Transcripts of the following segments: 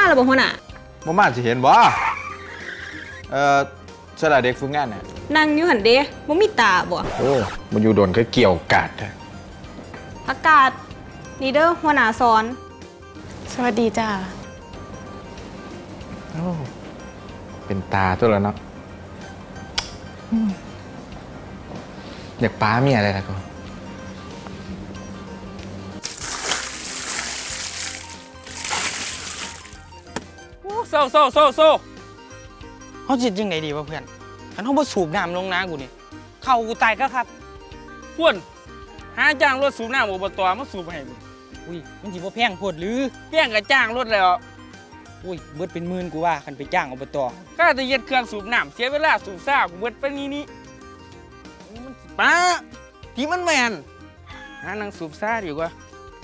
แล้วบ่หัวหน้ามาจะเห็นบ่สลาเด็กฝึกงานน่ะนั่งอยู่หันเด้บ่มีตาบ่โอ้มันอยู่โดนก็เกี่ยวกาดอากาศนี่เด้อหัวหน้าสอนสวัสดีจ้าโอ้เป็นตาตัวแล้วเนาะอยากป้ามีอะไรล่ะก็โซ่เขาจิตยังไงดีวะเพื่อนฉันเขาบ่สูบน้ำลงน้ำกูนี่เข่ากูตายก็ครับพวนหาจ้างรถสูบน้ำอบตมาสูบให้มึงอุ้ยมันสิบ่แพงโพดหรือแพงกับจ้างรถแล้วอุ้ยเบิดเป็นหมื่นกูว่าคันไปจ้างอบตก็จะเย็ดเครื่องสูบน้ำเสียเวลาสูบซ่ากูเบิดไปนี่มันป้าที่มันแมนหานั่งสูบซ่าดีกว่า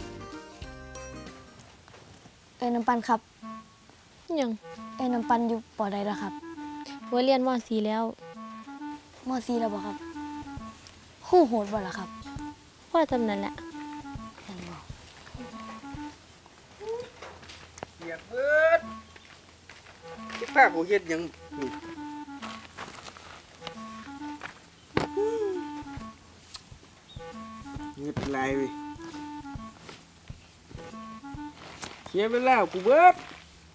น้ำปันครับยังน้ำปันอยู่ปอใดแล้วครับว่าเรียนม.4 แล้วม.4แล้วบ่ครับคู่โหดบ่ล่ะครับว่าจำนั้นแหละเกียดเบิดที่ภาคกูเฮ็ดยังเฮ็ดไรเว้ยเสียเวลากูเบิด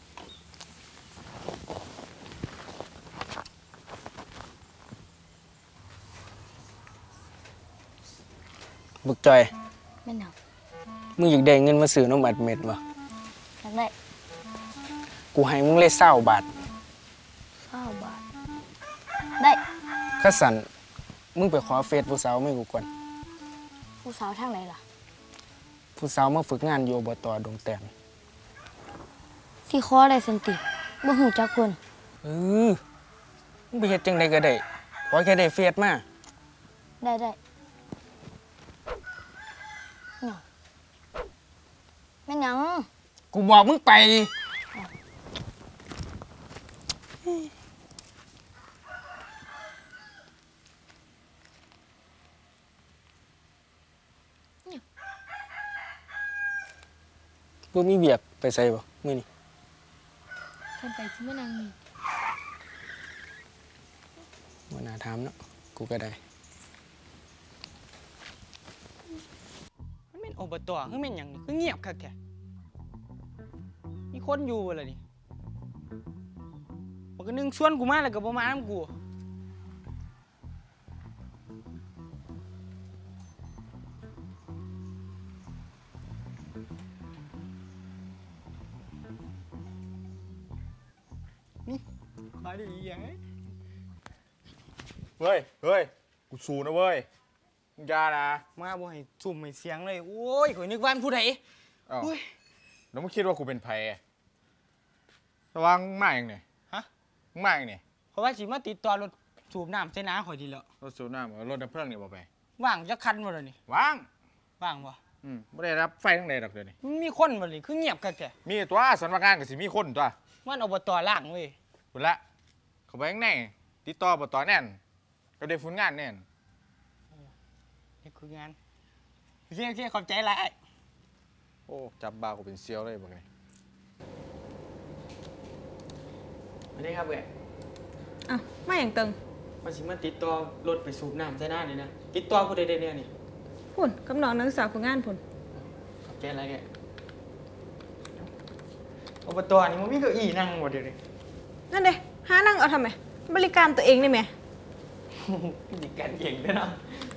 บุกจอยไม่หนักมึงอยากได้เงินมาซื้อนมอัดเม็ดวะอยากได้กูให้มึงเลย20 บาท 20 บาทได้ข้าสันมึงไปขอเฟซผู้สาวไม่กูก่อนผู้สาวทางไหนล่ะผู้สาวมาฝึกงานอยู่อบต.ดงแตงที่ขอได้สันติบ่ฮู้จักเพิ่นมึงไปเฮ็ดจังไดก็ได้ขอแค่ได้เฟซมาได้แม่นยังกูบอกมึงไปบ่มีเวียกไปใส่บ่มื้อนี้กันไปสิมานั่งนี่บ่น่าถามเนาะกูก็ได้มันเป็นอบต.คือแม่นหยังนี่คือเงียบคักแท้มีคนอยู่บ่ล่ะนี่บักนึงชวนกูมาแล้วก็บ่มานำกูนี่มาดิยังไงเฮ้ยกูสูนะเว้ยมึงยานะมาบ่ให้ซุ่มให้เสียงเลยโอ้ยข่อยนึกว่าผู้ใดโอ้ยแล้วมึงคิดว่ากูเป็นไผระวังมาอย่างนี่ฮะมาอย่างนี่เพราะว่าสิมาติดต่อรถสูบน้ำใส่น้าข่อยทีแล้วรถสูบน้ำรถดับเพลิงนี่บ่ไปว่างจะคันบ่ล่ะนี่ว่างบ่ไม่ได้รับไฟทั้งใดดอกเดี๋ยวนี้มีคนบ่นี่คือเงียบคักแท้มีตัวสำนักงานก็สิมีคนตัวมันอบต.ล่างเว้ยพุ่นละเข้าไปข้างในติดต่ออบต.แน่นก็ได้ฝุ่นงานแน่นนี่คืองานโอเคขอบใจหลายโอ้จับบากูเป็นเซียวเลยบอกเลยสวัสดีครับเว้ยมาอย่างตึงมาสิมาติดต่อรถไปสูบน้ำใส่หน้านี่นะติดต่อผู้ใดได้เนี่ยนี่พุ่นกำลังนักศึกษาฝึกงานพุ่นขอบใจอะไรแกอบต.นี่มันมีเก้าอี้นั่งหมดเดี๋ยวนี้นั่นเด้หานั่งเอาทำไมบริการตัวเองได้ไหมบริการเก่งด้วยเนาะ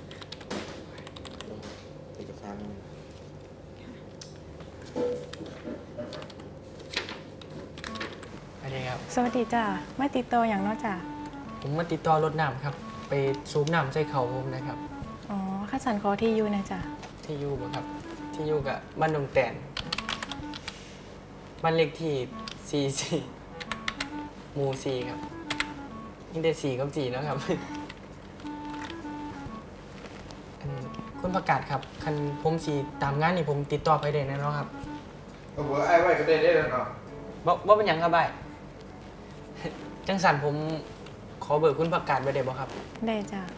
เอกสารสวัสดีครับสวัสดีจ้าไม่ติดต่ออย่างนอกจากผมมาติดต่อรถน้ำครับไปสูบน้ำใส่เขาผมนะครับอ๋อข้าสันขอที่อยู่นะจ้าที่อยู่บ่ครับที่อยู่กับบ้านดงแตนบ้านเลขที่44 หมู่ 4ครับนี่ได้4กับ4แล้วครับคุณประกาศครับคันผมสีตามงานนี่ผมติดต่อไปได้แน่นอนครับโอ้โหไอ้ไว้ก็ได้แล้วเนาะบ่เป็นหยังครับใบจังสันผมขอเบิกคุณประกาศไว้ได้บ่ครับได้จ้า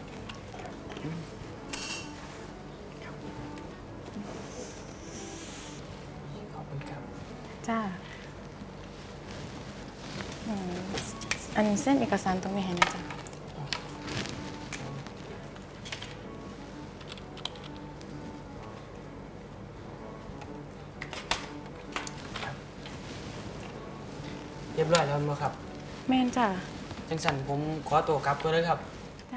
ขอบคุณครับจ้าอันเส้นเอกสารตรงนี้ให้นะจ๊ะเรียบร้อยแล้วมั้งครับแม่นจ้ะจังสันผมขอตัวกลับก็เลยครับจ้า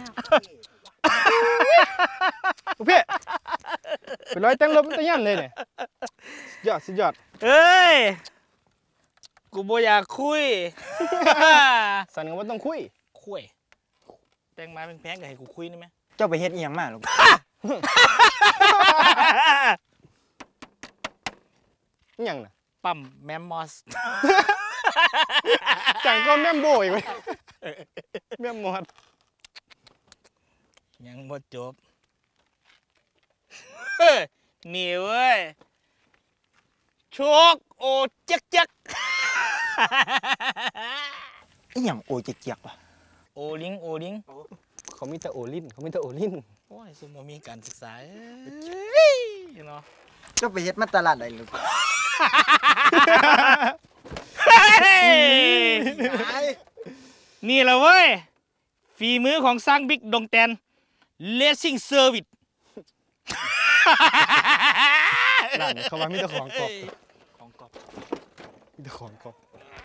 ลูกพี่เป็นร้อยแต่งรถมันตะยันเลยเนี่ยสุดยอดเอ้ย กูบ่อยากคุยสันก็ว่าต้องคุยคุย แต่งมาแพงๆกับให้กูคุยนี่ไหมเจ้าไปเฮ็ดอีหยังมาลูกอิหยังน่ะปั๊มแมมมอสจังก็แม่มโบอีกไหมแม่มหมดยังบ่จบ เฮ้ยนี่เว้ยโชคโอจักจักอีหยังโอเจียกๆวะโอลิงโอลิงเขามีแต่โอลินโอ้ยสมมมีการศึกษาเอ้ยเนาะเจ้าไปเฮ็ดมาตลาดใดลูกนี่แหละเว้ย ฝีมือของสร้างบิ๊กดงแตนเลสซิ่งเซอร์วิสนั่นเขาว่ามีแต่ของกบของกอบมีแต่ของกบ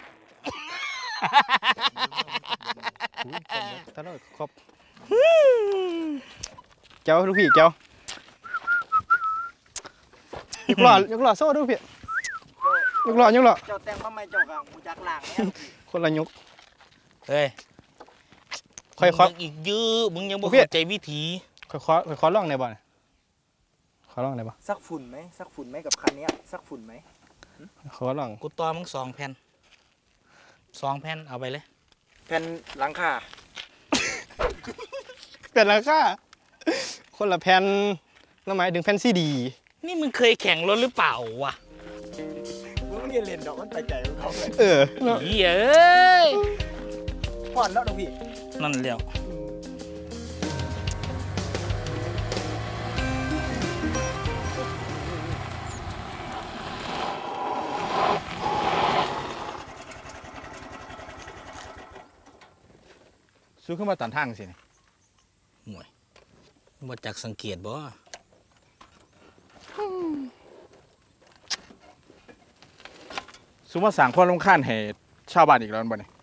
ตลอดครบเจ้าลูกพี่เจ้ายกหล่อโซ่ดูพี่ยกหล่อเจ้าแต่งมาใหม่เจ้าก็ฮู้จักล้างแน่ลูกพี่คนละยกเฮ้ยค่อยมึงยังอีกเยอะมึงยังบ่เข้าใจวิธีขอลองในบ่อนขอลองในบ่สักฝุ่นไหมสักฝุ่นไหมกับคันเนี้ยสักฝุ่นไหมขอลองกูต่อมึง2 แผ่น2 แผ่นเอาไปเลยแผ่นหลังคาเป็นราคาคนละแผ่นแล้วหมายถึงแผ่นซีดีนี่มึงเคยแข่งรถหรือเปล่าวะมึงอย่าเล่นดอกมันไปใจของเขาเลยเนาะเหี้ยเอ้ยพ่อนแล้วลูกพี่นั่นแหล้วซื้อขึ้นมาตันทางสิห่วยบ่จักสังเกตบ่ซื้อมาสั่งความรำคาญให้ชาวบ้านอีกแล้วบ่เนี่ย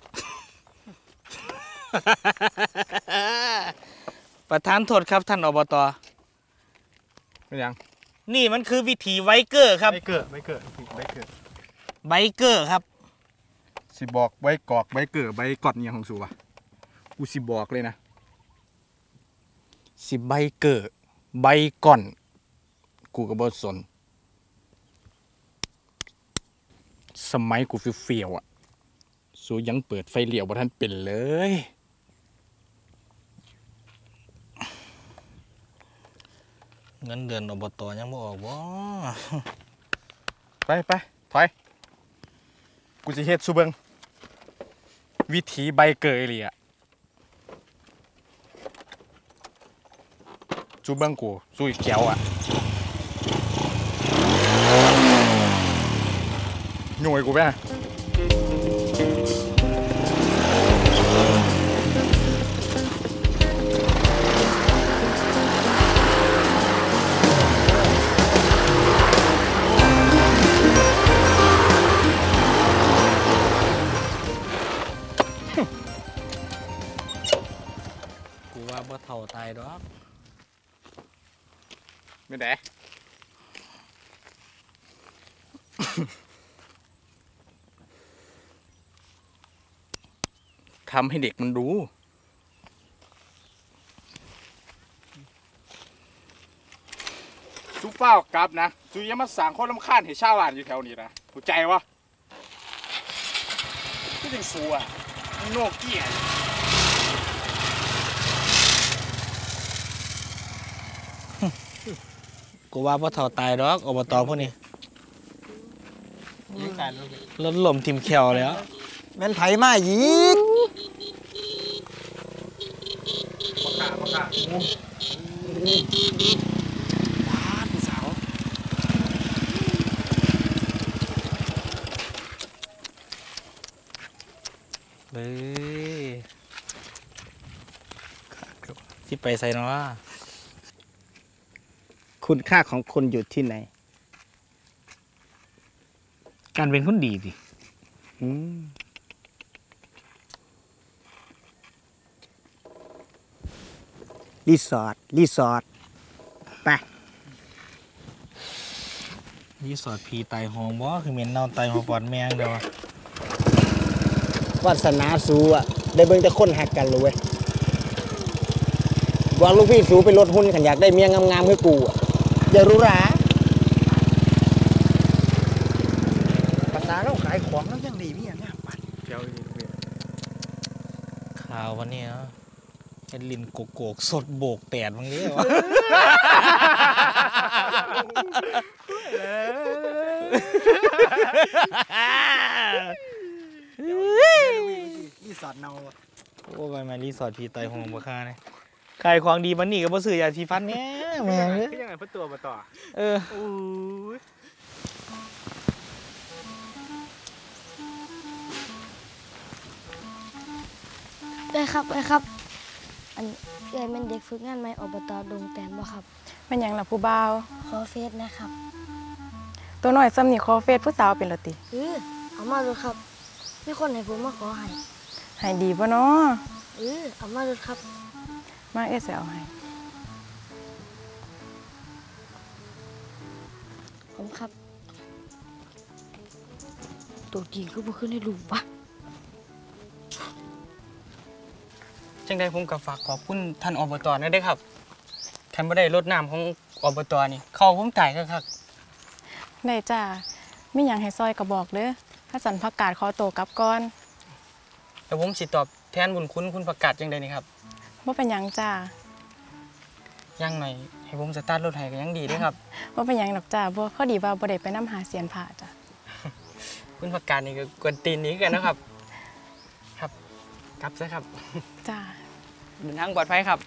ประธานโทษครับท่านอบต. เป็นยังนี่มันคือวิถีไวเกอร์ครับใบเกิดไบเกอร์ครับสิบอกใบกอกใบเกิดใบกอดเนี่ยของสูวะกูสิบอกเลยนะสิใบเกิดใบก่อน กูก็บ่สน สมัยกูเฟี้ยวๆอ่ะสูยังเปิดไฟเลี้ยวบ่ทันเป็นเลยเงินเดือนอบตยังบ่ออกบ่ไปถอยกูสิเฮ็ดซูเบิงวิธีใบเกยเลยอ่ะซูเบิงกูซูอีกแก้วอ่ะหน่วยกูไปนะกูว่าบ่เท่าตายดอกไม่ได้ ทำให้เด็กมันรู้ซูเฝ้ากลับนะซูยังมาสั่งคนรำคาญให้ชาวบ้านอยู่แถวนี้นะเข้าใจวะที่ถึงซูอ่ะโนเกียกูว่าบ่เท่าตายดอกอบตพวกนี้รถล่มทิ่มแขวแล้วแม่นไผมาอีกเบ้ยสิไปใส่เนาะคุณค่าของคนอยู่ที่ไหนการเป็นคนดีดิอืมรีสอร์ทไปรีสอร์ทพีไตหองบ่คือเหม็นเน่าไตหัวปอดแมงเด้อวะวาสนาสูอ่ะ ได้เบิ่งแต่คนหักกันเลยเว้ยว่าลูกพี่สูไปลดหุ้นขันอยากได้เมียงามๆให้กูอ่ะอย่ารู้หราภาษาเราขายของแล้วยังดีมีอย่างงามปัดเดี๋ยวอีกเว้ยข่าววันนี้เนาะเฮ็ดลิ้นโกกสดโบกแตดมึงเด้วะรีสอร์ทเนาโอ้ไปมารีสอร์ทพีไตหองบ่ค่าเนี่ยขายของดีมันนี่ก็บ่ซื้อยาสีฟันแหน่แม่งเอ้ยคือยังไงเพื่อตัวมาต่อเอออู้ยได้ครับได้ครับ อันเอ้ยเป็นเด็กฝึกงานไหมอบตดงแตนบ่ครับเป็นหยังล่ะผู้บ่าวขอเฟซนะครับตัวน้อยซ้ำนี่ขอเฟซผู้สาวเป็นละติเอามาดูครับมีคนให้ผมมาขอให้ให้ดีบ่เนาะเอามาดูครับมาเอสเอาให้ผมครับตัวจริงก็บ่ขึ้นให้รูปปะจังใดผมก็ฝากขอบคุณท่านอบตนะเด้อครับคันบ่ได้รดน้ำของอบตนี่เข้าผมตายคักได้จ้ามีหยังให้ซอยก็บอกเด้อถ้าสันพักกาดขอโตวกลับก่อนๆแล้วผมสิตอบแทนบุญคุณประกาศจังใดนี่ครับบ่เป็นหยังจ้ายังหน่อยให้ผมสตาร์ทรถให้ก็ยังดีเด้อครับบ่เป็นหยังดอกจ้าบ่พอดีว่าบ่ได้ไปนํหาเสียนผ้าจ้ะคุณประกาศนี่ก็กวนตีนนี้กันนะครับ ครับกลับซะครับจ้าเดินทางปลอดภัยครับ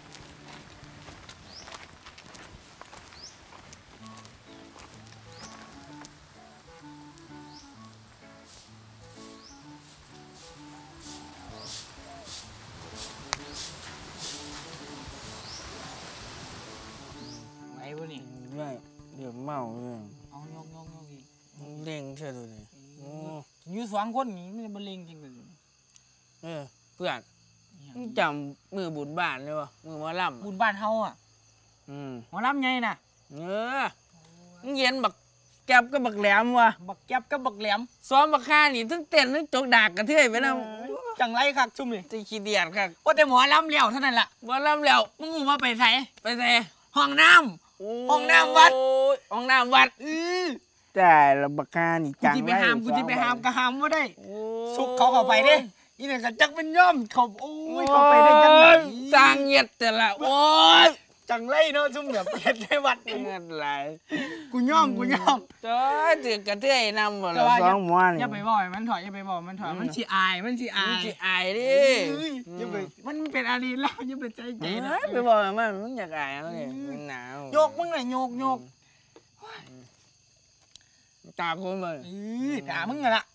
ไหวบ่นี่ไม่เดี๋ยวเมาเลยเอายกอีกเด้งเชื่อดูเลยอยู่สองคนนี่มันบ่เล็งจังเลยเพื่อนมึงจำมือบุญบ้านเลยวะมือหมอลำบุญบ้านเฮาอ่ะหมอลำไงน่ะมึงเย็นบักแก็บกับบักแหลมวะบักแก๊บกับบักแหลมซ้อมบักข้านี่ทั้งเต้นทั้งจกดากกระเทยไปนะจังไรคักชุ่มนี่จะขี้เดียดครับว่าแต่หมอลำเลี้ยวเท่านั้นล่ะหมอลำแล้วมึงหูว่าไปไสไปใส่ห้องน้ำ ห้องน้ำวัดห้องน้ำวัดแต่ละบักข้านี่กูจังที่ไปหามกูที่ไปหามก็หามว่าได้โอ้สุกเขาเข้าไปเด้อีนี่ก็จักเป็นย่อมเขาโอ้ยเข้าไปได้จังไหนสร้างเงียดแต่ละโอ้ยจังไรเนาะชุ่มแบบเฮ็ดในวัดนี่เงียดไหลายกูย่อมจ้อยถือกระเทยนำหมดแต่ละว่าสองหม้อนี่อย่าไปบอกให้มันถอยอย่าไปบอกมันถอยมันสิอายมันสิมึอาง ยสิอายดิเอ้ยอย่าไปมันเป็นอารีแล้วอย่าไปใจใจนะเอ้ยไปบอกมันมันอยากอายเขาเนี่ยมันหนาวโยกมึงหน่อยโยกตาคุณมึงด่ามึงไงล่ะ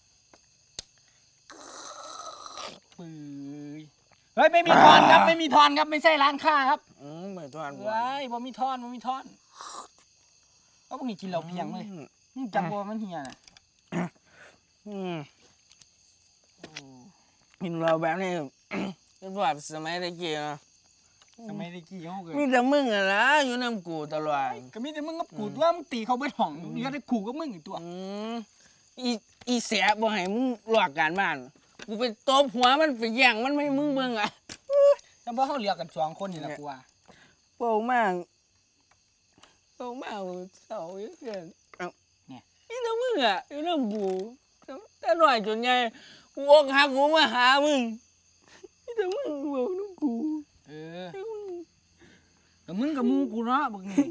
ปืยเฮ้ยไม่มีทอนครับไม่มีทอนครับไม่ใช่ร้านค้าครับเหมือนทุกอันเฮ้ยบ่มีทอนก็พวกนี้กินเหล้าเพียงเลยมึงจำบ่มันเฮียน่ะกินเราแบบนี้ เป็นแบบสมัยตะกี้นะสมัยได้กี่เฮาเกิดมีแต่มึงอะนะอยู่น้ำกูตลอดก็มีแต่มึงกับกูตัวมึงตีเขาเบิดห้องเหลือแต่กูกับมึงอีกตัวอีเสียบ่ให้มึงหลอกการบ้าน กูไปตบหัวมันไปแย่งมันไม่ให้มึงเบิ่งอ่ะแต่บ่เฮาเหลือกัน2คนนี่ล่ะกูว่าโป่งมากเศร้าเยอะเกินนี่แต่มึงอ่ะอยู่น้ำกูแต่หน่อยจนไงกูอกหักกูมาหามึงนี่แต่มึงบอกน้ำกูเออแต่มึงกับมูกูเนาะบักนี่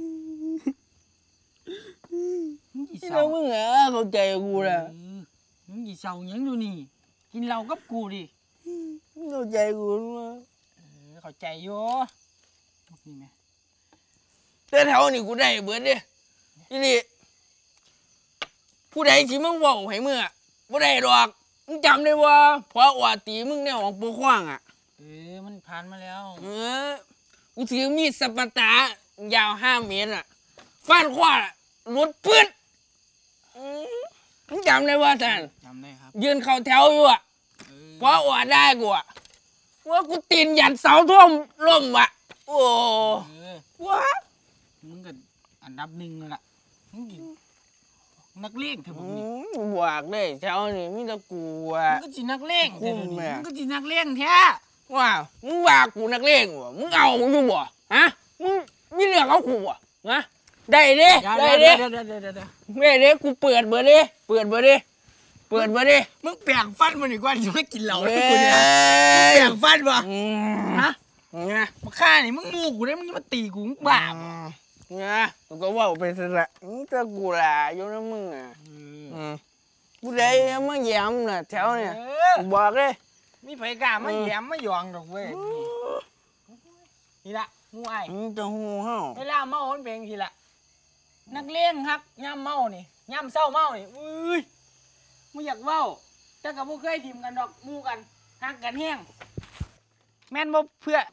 มึงกี่นี่เศร้าแต่มึงอ่ะเข้าใจกูนะมึงกี่เศร้าหยังอยู่นี่ กินเหล้ากับกูดิเข้าใจกูนะเข้าใจอยู่บักนี่แม่แต่แถวนี่กูได้เบิดเด้นี่นี่ผู้ใดที่มึงบอกให้มึงอ่ะบ่ได้ดอกมึงจำได้ว่าพอว่าตีมึงเนี่ยของปูขว้างอ่ะมันผ่านมาแล้วเออกูถือมีดสปาตายาว5 เมตรอ่ะฟาดขวารุดปื้นมึงจำได้ว่าท่านจำได้ครับยืนเข่าแถวอยู่อ่ะเพราะว่าได้กูอ่ะว่ากูตีนหยัดเสาท่วมล่มอ่ะโอ้ว้ามึงก็อันดับ1นั่นล่ะมึงกินนักเลงเถอะมึงนี่บวกเลยแถวนี้มีแต่กูอ่ะมึงก็สินักเลงเถอะมึงนี่มึงก็สินักเลงแท้ว้าวมึงว่ากูนักเลงวะมึงเอาอยู่บ่ฮะมึงมีเรื่องเอากูบ่ฮะได้เด้ได้เด้เดี๋ยวไม่ได้กูเปิดเบอร์ดิเปิดเบอร์ดิมึงแปลงฟันมันอีกว่าจะไม่กินเหล้าเลยกูเนี่ยมึงแปลงฟันบ่ฮะไงมาฆ่านี่มึงมูกูได้มึงมาตีกูมึงบ้าบ่ไงกูก็ว่าไปซะละมึงจะกูล่ะอยู่นะมึงอ่ะกูได้มาแย้มน่ะแถวเนี่ยบอกเลยมีไผกล้ามาแย้มมาหยองดอกเว้ยนี่ละงูไอ้มึงจะหูเฮาเวลาเมามันเป็นทีละนักเลงครับย่ำเมานี่ย่ำเศร้าเมานี่อุ้ยมึงอยากเว้าแต่กับพวกเคยทีมกันดอกมูกันฮักกันแห้งแม่นบ่เพื่อ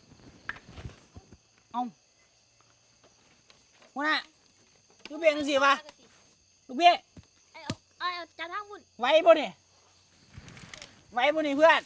เอาหัวหน้าลูกเบี้ยจังสิวะลูกเบี้ยเอาจะทางบุญไหวบ่นี่ไหวบ่นี่เพื่อน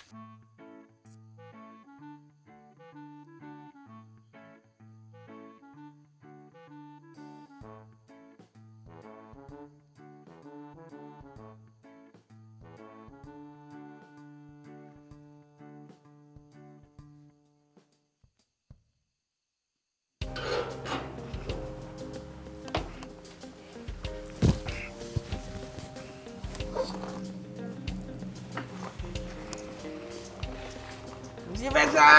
สิไปไส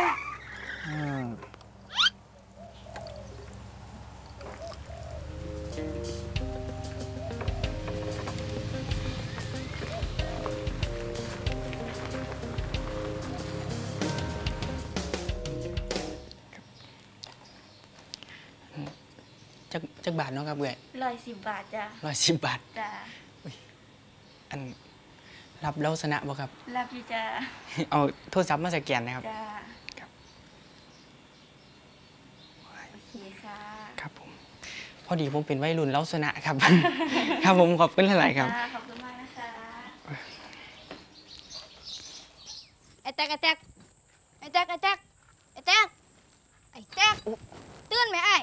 จักบาทเนาะครับเว้ย 110 บาทจ้ะ 110 บาทจ้ะอันรับแล้วชนะบ่ครับรับอยู่จ้ะเอาโทรศัพท์มาสแกนนะครับจ้ะครับโอเคค่ะครับผมพอดีผมเป็นวัยรุ่นแล้วชนะครับ ครับผมขอบคุณหลายๆครับจ้ะขอบคุณมากนะคะไอ้แตกตื่นไหมไอ้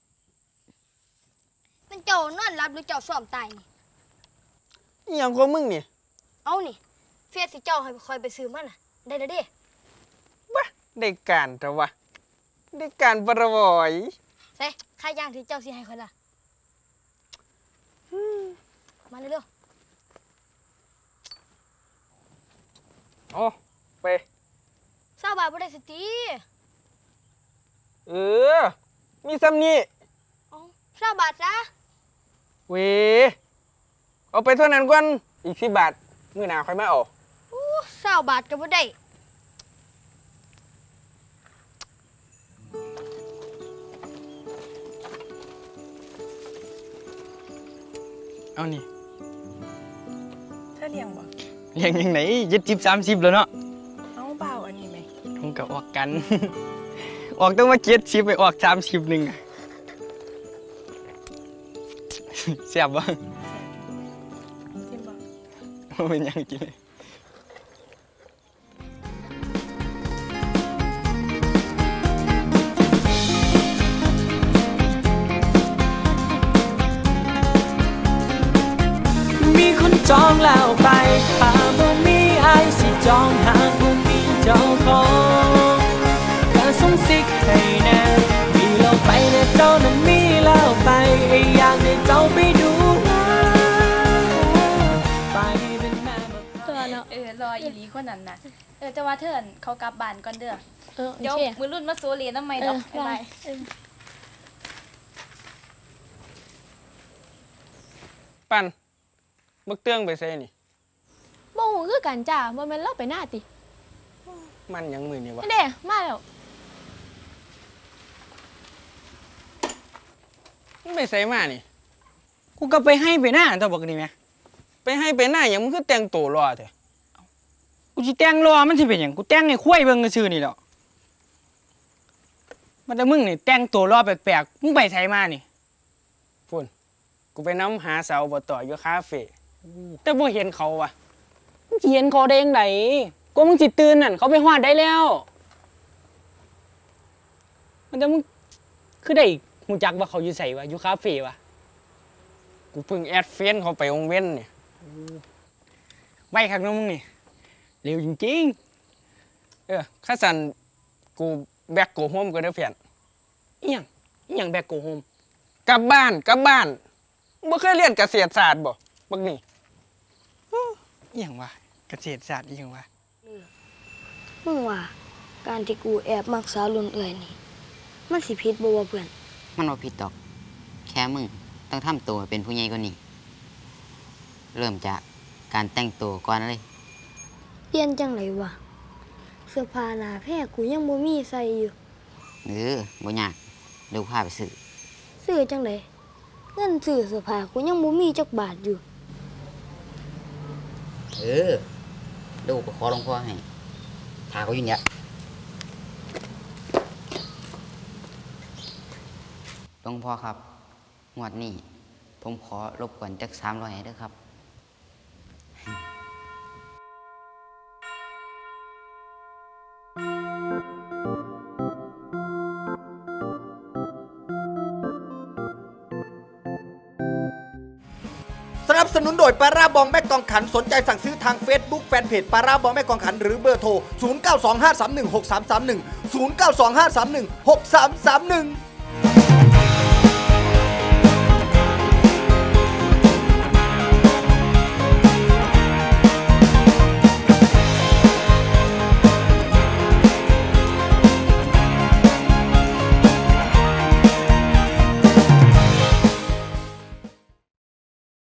มันเจ้านอนรับหรือเจ้าซ้อมตายนี่อหย่างของมึงนี่เอานี่เฟียสสิเจ้าให้คอยไปซื้อมันน่ะได้แล้วเด้บ้าได้การแต่ว่าได้การประวอยใส่ค่าย่างที่เจ้าสิให้คอยล่ะมาเร็วโอ้ไปๆ20 บาทบ่ได้สติมีซ้ำนี่เอา20 บาทซะเว้เอาไปเท่านั้นก่อนอีก10 บาทมื้อหน้าค่อยมาเอาอู้20 บาทก็บ่ได้เอานี่เธอเลี้ยงบ่เลี้ยงยังไง70-30แล้วเนาะเอาเบาอันนี้ไหมผมก็ออกกัน ออกต้องมา70ไปออก30นึงอะ เสียบบ่ซิมบ่บ่เป็นหยังกินเลยมีคนจองแล้วไปถ้าบ่มีไอ้สิจองหากบ่มีเจ้าของก็ส่งสิกให้แน่มีแล้วไปแน่เจ้านั้นมีแล้วไปไอ้อยากให้เจ้าไปดูแลไปเป็นแม่บักรออีหลีคนนั้นน่ะจะว่าเถินเขากลับบ้านก่อนเด้อโอเดี๋ยวเคมือรุ่นมาโซเลียน้ำไม่ดอกอะไรปั่นบักเตื้องไปใส่นี่บ่ฮู้คือกันจ้าบ่แม่นเราไปหน้าติมันหยังมื้อนี่วะเด้มาแล้วมึงไปใส่มานี่กูก็ไปให้ไปหน้าตัวบอกนี่แม่ไปให้ไปหน้าหยังมึงคือแต่งตัวรอแท้กูสิแต่งรอมันสิเป็นหยังกูแต่งให้คุ้ยเบิ่งซื่อๆนี่แหละมันแต่มึงนี่แต่งตัวรอแปลกๆมึงไปไสมานี่ฝุ่นกูไปน้ำหาสาวอบตอยู่คาเฟ่แต่บ่เห็นเขาว่ะมึงสิเห็นเขาได้ยังไงก็มึงสิตื่นนั่นเขาไปฮอดได้แล้วมันแต่มึงคือได้ฮู้จักว่าเขาอยู่ไสวะอยู่คาเฟ่วะกูเพิ่งแอดเฟซเขาไปวงเว้นเนี่ยไว้ข้างน้องมึงนี่เร็วจริงๆข้าสันกูแบกโกโฮมก็ได้เพียนอีหยังแบกโกโฮมกลับบ้านบ่เคยเรียนเกษตรศาสตร์บ่บักนี่อีหยังวะเกษตรศาสตร์อีหยังวะมึงว่าการที่กูแอบมักสาวรุ่นเอื่อยนี่มันสิผิดบ่วะเพื่อนมันบ่ผิดดอกแค่มึงต้องทำตัวเป็นผู้ใหญ่กว่านี้เริ่มจากการแต่งตัวก่อนเลยเปลี่ยนจังไหนวะเสื้อผ้าหน้าแพร่กูยังบ่มีใส่อยู่บ่ยากเดี๋ยวพาไปซื้อซื้อจังไหนเงินซื้อเสื้อผ้ากูยังบ่มีจักบาทอยู่เดี๋ยวไปขอหลวงพ่อให้ทาเขาอยู่เนี่ยหลวงพ่อครับงวดนี้ผมขอรบกวนจัก300ให้เด้อครับสนับสนุนโดยปลาร้าบองแม่กองขันสนใจสั่งซื้อทาง Facebook แฟนเพจปลาร้าบองแม่กองขันหรือเบอร์โทร 0925316331 0925316331